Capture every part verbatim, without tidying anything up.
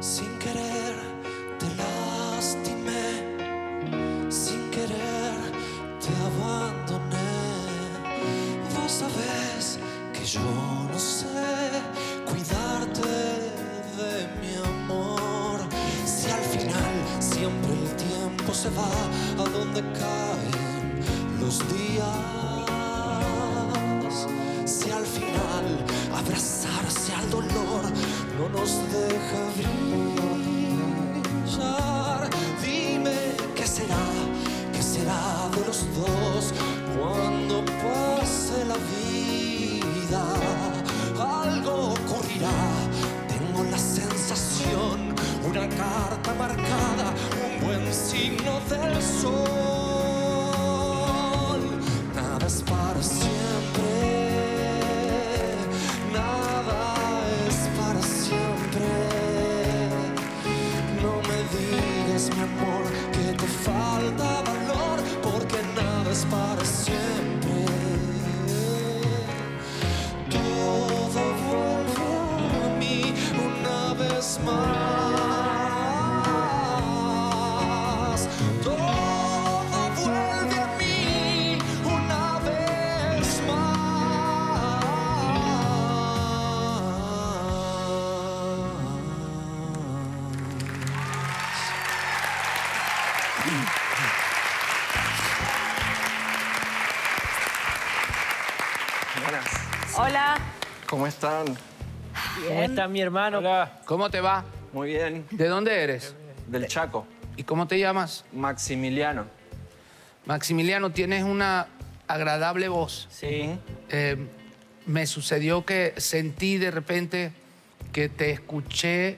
Sin querer te lastimé, sin querer te abandoné. Vos sabés que yo no sé cuidarte de mi amor. Si al final siempre el tiempo se va a donde caen los días. Si al final abrazarse al dolor no nos deja brillar, dime qué será, qué será de los dos cuando pase la vida. Algo ocurrirá, tengo la sensación, una carta marcada, un buen signo del sol. Nada es para siempre, nada es para siempre. No me digas, mi amor, que te falta valor, porque nada es para siempre. Todo vuelve a mí una vez más. Todo vuelve a mí una vez Buenas. Hola. ¿Cómo están? Bien. ¿Cómo está mi hermano? Hola. ¿Cómo te va? Muy bien. ¿De dónde eres? Del Chaco. ¿Y cómo te llamas? Maximiliano. Maximiliano, tienes una agradable voz. Sí. Eh, me sucedió que sentí de repente que te escuché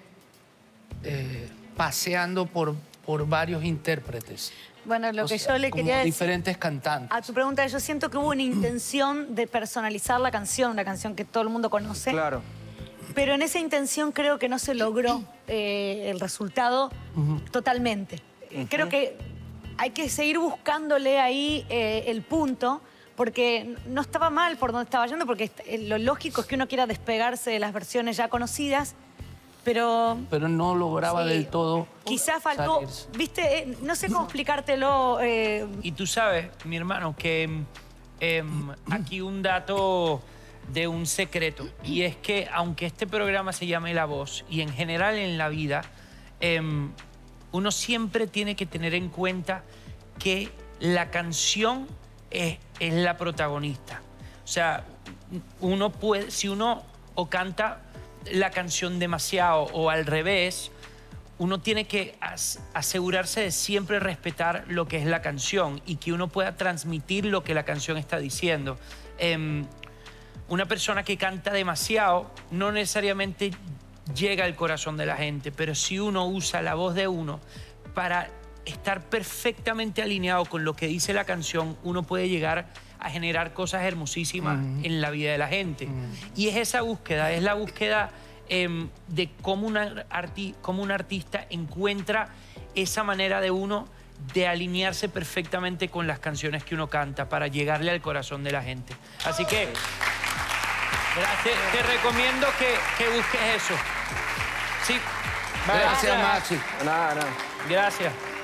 eh, paseando por, por varios intérpretes. Bueno, lo O que sea, yo le como quería decir diferentes cantantes. a tu pregunta, yo siento que hubo una intención de personalizar la canción, una canción que todo el mundo conoce. Claro. Pero en esa intención creo que no se logró eh, el resultado Uh-huh. totalmente. Creo que hay que seguir buscándole ahí eh, el punto, porque no estaba mal por donde estaba yendo, porque lo lógico es que uno quiera despegarse de las versiones ya conocidas, pero... Pero no lograba Sí. del todo Quizás faltó, salirse. viste, eh, no sé cómo explicártelo. eh, Y tú sabes, mi hermano, que em, aquí un dato de un secreto. Y es que aunque este programa se llame La Voz, y en general en la vida, em, uno siempre tiene que tener en cuenta que la canción es, es la protagonista. O sea, uno puede, si uno o canta la canción demasiado o al revés, uno tiene que as- asegurarse de siempre respetar lo que es la canción y que uno pueda transmitir lo que la canción está diciendo. Em, una persona que canta demasiado no necesariamente llega al corazón de la gente, pero si uno usa la voz de uno para estar perfectamente alineado con lo que dice la canción, uno puede llegar a generar cosas hermosísimas Mm. en la vida de la gente. Mm. Y es esa búsqueda, es la búsqueda em, de cómo, una arti- cómo un artista encuentra esa manera de uno de alinearse perfectamente con las canciones que uno canta para llegarle al corazón de la gente. Así que te, te recomiendo que, que busques eso. Sí. Gracias, Maxi. Nada, nada. Gracias.